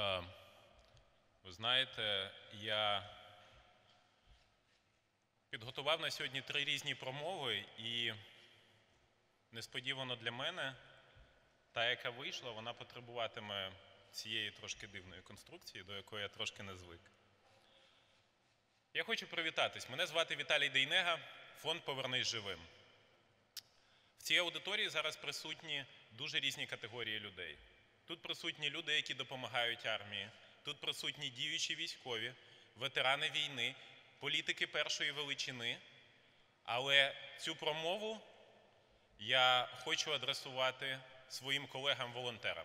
Ви знаєте, я підготував на сьогодні 3 різні промови, і несподівано для мене та, яка вийшла, вона потребуватиме цієї трошки дивної конструкції, до якої я трошки не звик. Я хочу привітатись. Мене звати Віталій Дейнега, фонд «Повернись живим». В цій аудиторії зараз присутні дуже різні категорії людей. Тут присутні люди, які допомагають армії, тут присутні діючі військові, ветерани війни, політики першої величини. Але цю промову я хочу адресувати своїм колегам-волонтерам.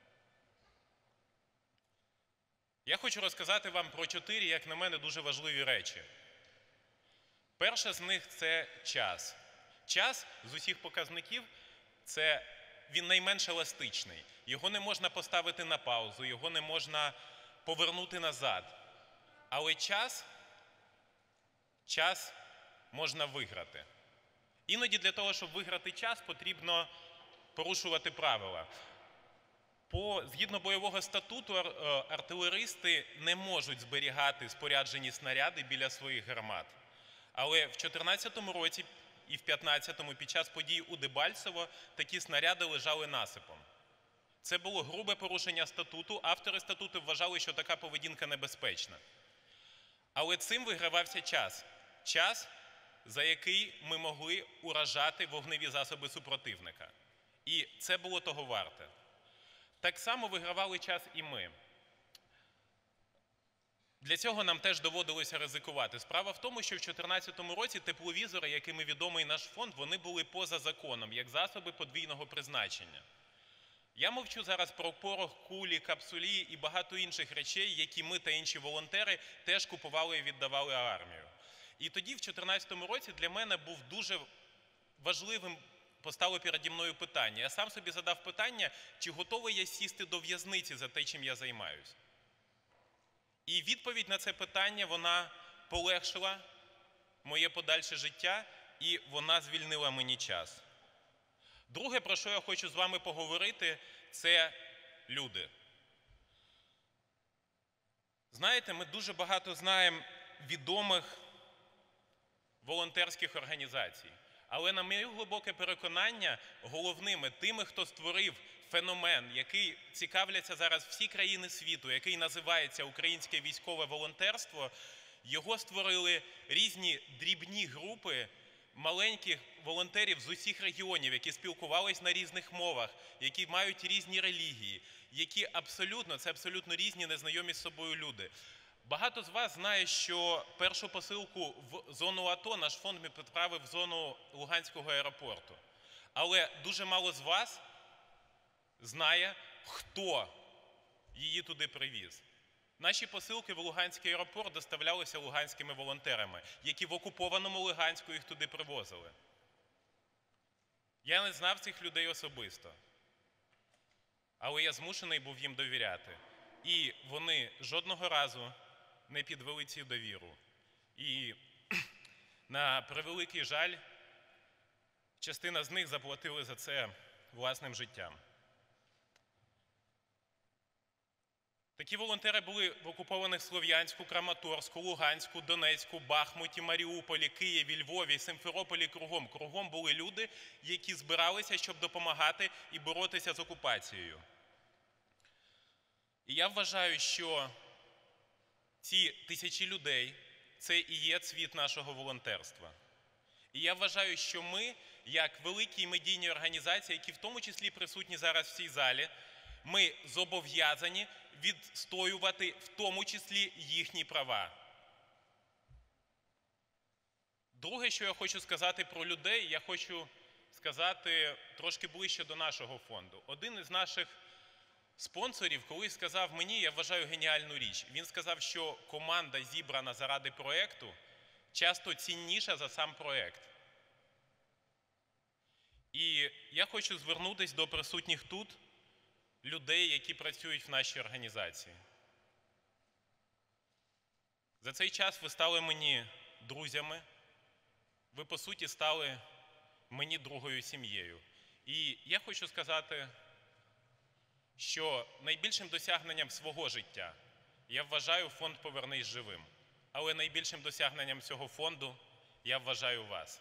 Я хочу розказати вам про 4, як на мене, дуже важливі речі. Перша з них – це час. Час з усіх показників – він найменш еластичний. Його не можна поставити на паузу, його не можна повернути назад. Але час можна виграти. Іноді для того, щоб виграти час, потрібно порушувати правила. Згідно бойового статуту, артилеристи не можуть зберігати споряджені снаряди біля своїх гармат. Але в 2014 році і в 2015 під час подій у Дебальцево такі снаряди лежали насипом. Це було грубе порушення статуту, автори статуту вважали, що така поведінка небезпечна. Але цим вигравався час. Час, за який ми могли уражати вогневі засоби супротивника. І це було того варте. Так само вигравали час і ми. Для цього нам теж доводилося ризикувати. Справа в тому, що в 2014 році тепловізори, якими відомий наш фонд, вони були поза законом, як засоби подвійного призначення. Я мовчу зараз про порох, кулі, капсулі і багато інших речей, які ми та інші волонтери теж купували і віддавали армію. І тоді, в 2014 році, для мене був дуже важливим, постало переді мною питання. Я сам собі задав питання, чи готовий я сісти до в'язниці за те, чим я займаюсь. І відповідь на це питання, вона полегшила моє подальше життя, і вона звільнила мені час. Друге, про що я хочу з вами поговорити, це люди. Знаєте, ми дуже багато знаємо відомих волонтерських організацій. Але, на моє глибоке переконання, головними, тими, хто створив феномен, який цікавляться зараз всі країни світу, який називається «Українське військове волонтерство», його створили різні дрібні групи маленьких волонтерів з усіх регіонів, які спілкувались на різних мовах, які мають різні релігії, які це абсолютно різні, незнайомі з собою люди. Багато з вас знає, що першу посилку в зону АТО наш фонд відправив в зону Луганського аеропорту. Але дуже мало з вас знає, хто її туди привіз. Наші посилки в Луганський аеропорт доставлялися луганськими волонтерами, які в окупованому Луганську їх туди привозили. Я не знав цих людей особисто, але я змушений був їм довіряти. І вони жодного разу не підвели цю довіру. І, на превеликий жаль, частина з них заплатили за це власним життям. Такі волонтери були в окупованих Слов'янську, Краматорську, Луганську, Донецьку, Бахмуті, Маріуполі, Києві, Львові, Симферополі, кругом. Кругом були люди, які збиралися, щоб допомагати і боротися з окупацією. І я вважаю, що ці тисячі людей – це і є цвіт нашого волонтерства. І я вважаю, що ми, як великі медійні організації, які в тому числі присутні зараз в цій залі, ми зобов'язані відстоювати в тому числі їхні права. Друге, що я хочу сказати про людей, я хочу сказати трошки ближче до нашого фонду. Один із наших спонсорів колись сказав мені, я вважаю, геніальну річ. Він сказав, що команда, зібрана заради проєкту, часто цінніша за сам проєкт. І я хочу звернутися до присутніх тут людей, які працюють в нашій організації. За цей час ви стали мені друзями, ви, по суті, стали мені другою сім'єю. І я хочу сказати що найбільшим досягненням свого життя я вважаю фонд «Повернись живим». Але найбільшим досягненням цього фонду я вважаю вас.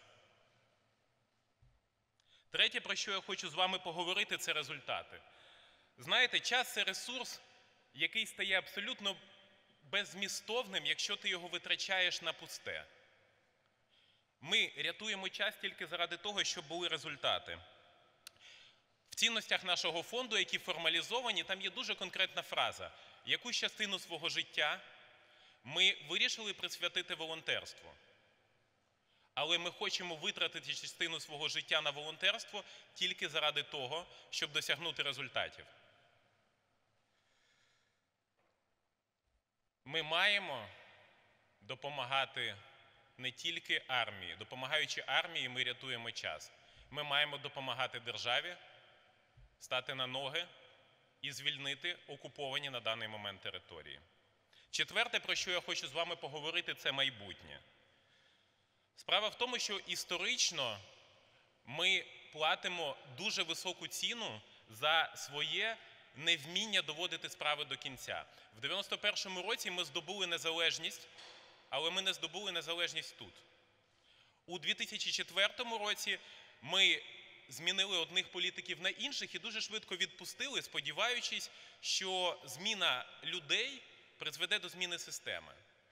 Третє, про що я хочу з вами поговорити, це результати. Знаєте, час – це ресурс, який стає абсолютно беззмістовним, якщо ти його витрачаєш на пусте. Ми рятуємо час тільки заради того, щоб були результати. В цінностях нашого фонду, які формалізовані, там є дуже конкретна фраза. Якусь частину свого життя ми вирішили присвятити волонтерству. Але ми хочемо витратити частину свого життя на волонтерство тільки заради того, щоб досягнути результатів. Ми маємо допомагати не тільки армії. Допомагаючи армії, ми рятуємо час. Ми маємо допомагати державі стати на ноги і звільнити окуповані на даний момент території. Четверте, про що я хочу з вами поговорити, це майбутнє. Справа в тому, що історично ми платимо дуже високу ціну за своє невміння доводити справи до кінця. В 91-му році ми здобули незалежність, але ми не здобули незалежність тут. У 2004 році ми змінили одних політиків на інших і дуже швидко відпустили, сподіваючись, що зміна людей призведе до зміни системи.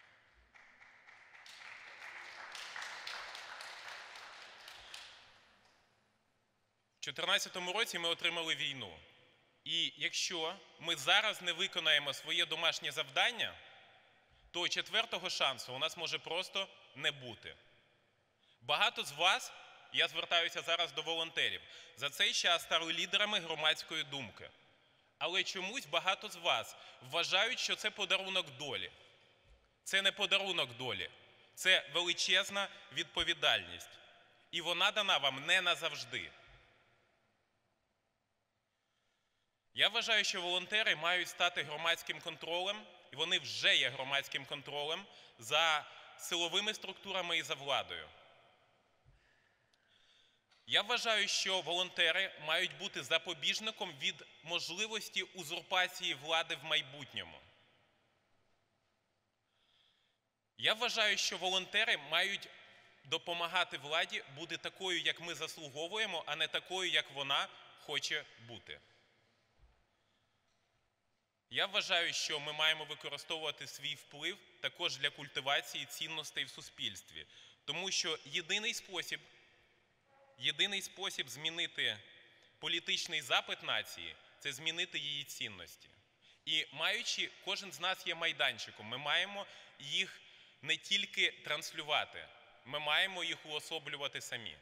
У 2014 році ми отримали війну. І якщо ми зараз не виконаємо своє домашнє завдання, то четвертого шансу у нас може просто не бути. Багато з вас, я звертаюся зараз до волонтерів, за цей час стали лідерами громадської думки. Але чомусь багато з вас вважають, що це подарунок долі. Це не подарунок долі, це величезна відповідальність. І вона дана вам не назавжди. Я вважаю, що волонтери мають стати громадським контролем, і вони вже є громадським контролем за силовими структурами і за владою. Я вважаю, що волонтери мають бути запобіжником від можливості узурпації влади в майбутньому. Я вважаю, що волонтери мають допомагати владі бути такою, як ми заслуговуємо, а не такою, як вона хоче бути. Я вважаю, що ми маємо використовувати свій вплив також для культивації цінностей в суспільстві. Тому що єдиний спосіб змінити політичний запит нації – це змінити її цінності. І кожен з нас є майданчиком, ми маємо їх не тільки транслювати, ми маємо їх уособлювати самі.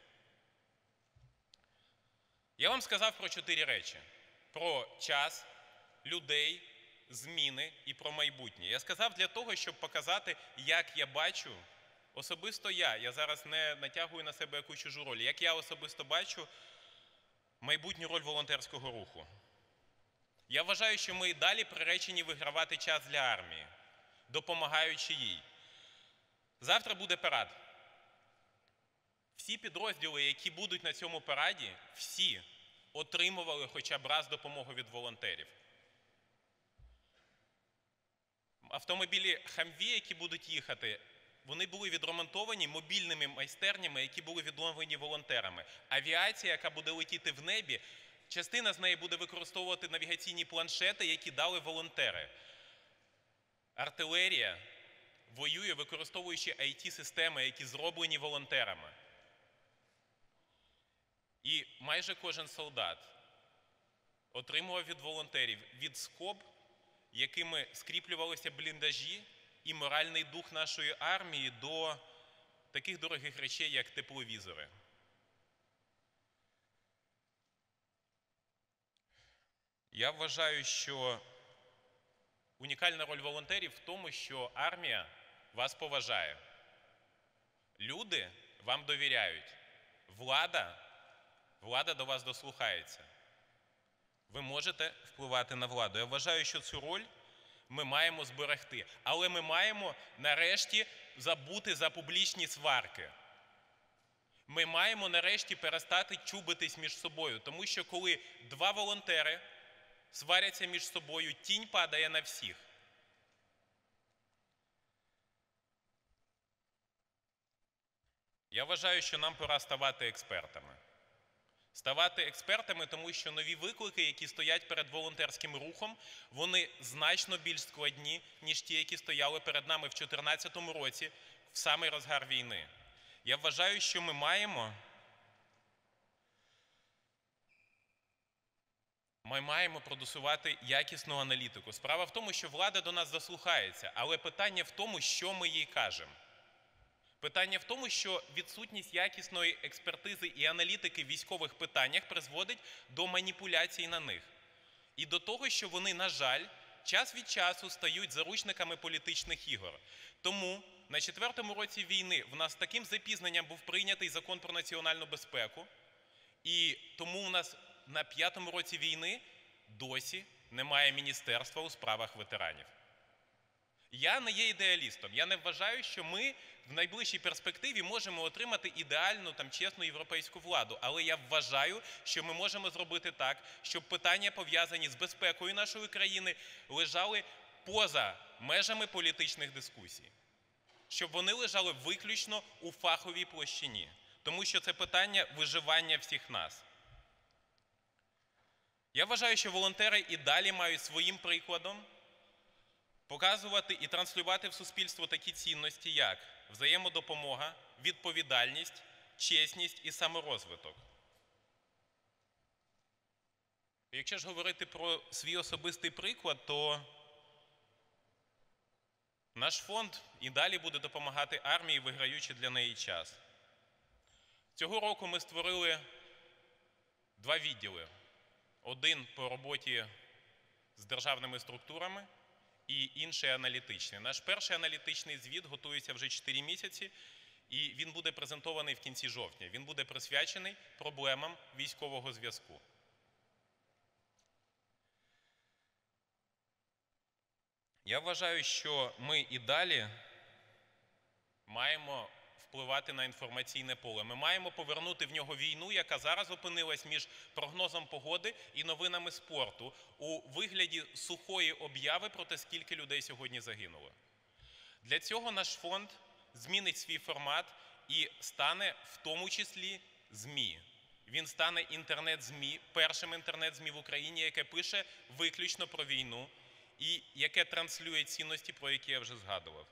Я вам сказав про 4 речі. Про час, людей, зміни і про майбутнє. Я сказав для того, щоб показати, як я бачу, особисто я зараз не натягую на себе якусь чужу роль, як я особисто бачу майбутню роль волонтерського руху. Я вважаю, що ми і далі приречені вигравати час для армії, допомагаючи їй. Завтра буде парад. Всі підрозділи, які будуть на цьому параді, всі отримували хоча б раз допомогу від волонтерів. Автомобілі Хамві, які будуть їхати, вони були відремонтовані мобільними майстернями, які були відновлені волонтерами. Авіація, яка буде летіти в небі, частина з неї буде використовувати навігаційні планшети, які дали волонтери. Артилерія воює, використовуючи IT-системи, які зроблені волонтерами. І майже кожен солдат отримував від волонтерів від скоб, якими скріплювалися бліндажі і моральний дух нашої армії до таких дорогих речей, як тепловізори. Я вважаю, що унікальна роль волонтерів в тому, що армія вас поважає. Люди вам довіряють. Влада до вас дослухається. Ви можете впливати на владу. Я вважаю, що цю роль ми маємо зберегти. Але ми маємо нарешті забути за публічні сварки. Ми маємо нарешті перестати чубитись між собою. Тому що коли 2 волонтери сваряться між собою, тінь падає на всіх. Я вважаю, що нам пора ставати експертами. Ставати експертами, тому що нові виклики, які стоять перед волонтерським рухом, вони значно більш складні, ніж ті, які стояли перед нами в 2014 році, в самий розгар війни. Я вважаю, що ми маємо продусувати якісну аналітику. Справа в тому, що влада до нас дослухається, але питання в тому, що ми їй кажемо. Питання в тому, що відсутність якісної експертизи і аналітики в військових питаннях призводить до маніпуляцій на них. І до того, що вони, на жаль, час від часу стають заручниками політичних ігор. Тому на 4-му році війни в нас таким запізненням був прийнятий Закон про національну безпеку, і тому у нас на 5-му році війни досі немає Міністерства у справах ветеранів. Я не є ідеалістом, я не вважаю, що ми в найближчій перспективі можемо отримати ідеальну, чесну європейську владу, але я вважаю, що ми можемо зробити так, щоб питання, пов'язані з безпекою нашої країни, лежали поза межами політичних дискусій, щоб вони лежали виключно у фаховій площині, тому що це питання виживання всіх нас. Я вважаю, що волонтери і далі мають своїм прикладом показувати і транслювати в суспільство такі цінності, як взаємодопомога, відповідальність, чесність і саморозвиток. Якщо ж говорити про свій особистий приклад, то наш фонд і далі буде допомагати армії, виграючи для неї час. Цього року ми створили 2 відділи. Один по роботі з державними структурами і інший аналітичний. Наш перший аналітичний звіт готується вже 4 місяці, і він буде презентований в кінці жовтня. Він буде присвячений проблемам військового зв'язку. Я вважаю, що ми і далі маємо впливати на інформаційне поле. Ми маємо повернути в нього війну, яка зараз опинилась між прогнозом погоди і новинами спорту у вигляді сухої обяви про те, скільки людей сьогодні загинуло. Для цього наш фонд змінить свій формат і стане в тому числі ЗМІ. Він стане інтернет-ЗМІ, першим інтернет-ЗМІ в Україні, яке пише виключно про війну і яке транслює цінності, про які я вже згадував.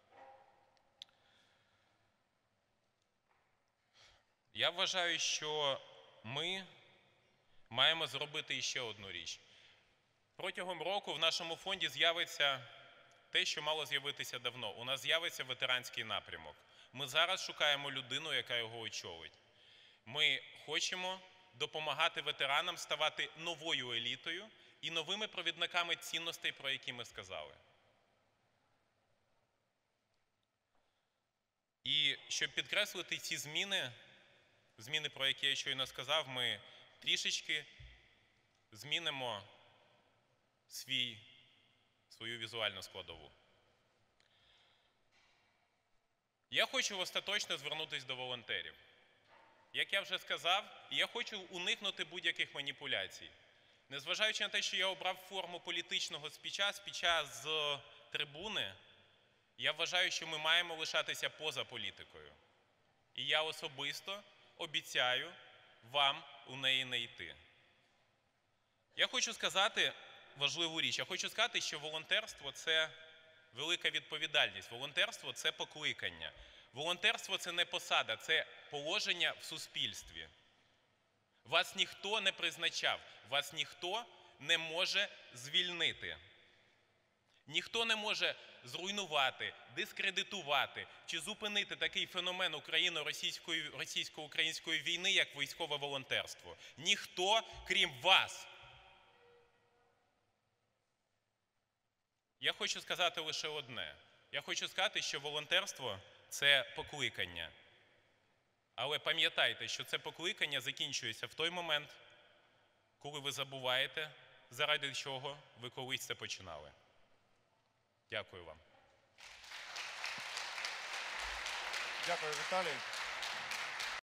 Я вважаю, що ми маємо зробити ще одну річ. Протягом року в нашому фонді з'явиться те, що мало з'явитися давно. У нас з'явиться ветеранський напрямок. Ми зараз шукаємо людину, яка його очолить. Ми хочемо допомагати ветеранам ставати новою елітою і новими провідниками цінностей, про які ми сказали. І щоб підкреслити ці зміни, про які я щойно сказав, ми трішечки змінимо свою візуальну складову. Я хочу остаточно звернутися до волонтерів. Як я вже сказав, я хочу уникнути будь-яких маніпуляцій. Незважаючи на те, що я обрав форму політичного спіча з трибуни, я вважаю, що ми маємо лишатися поза політикою. І я особисто обіцяю вам у неї не йти. Я хочу сказати важливу річ. Я хочу сказати, що волонтерство – це велика відповідальність. Волонтерство – це покликання. Волонтерство – це не посада, це положення в суспільстві. Вас ніхто не призначав, вас ніхто не може звільнити. Ніхто не може зруйнувати, дискредитувати чи зупинити такий феномен російсько-української війни, як військове волонтерство. Ніхто, крім вас. Я хочу сказати лише одне. Я хочу сказати, що волонтерство – це покликання. Але пам'ятайте, що це покликання закінчується в той момент, коли ви забуваєте, заради чого ви колись це починали. Дякую вам. Дякую, Віталій.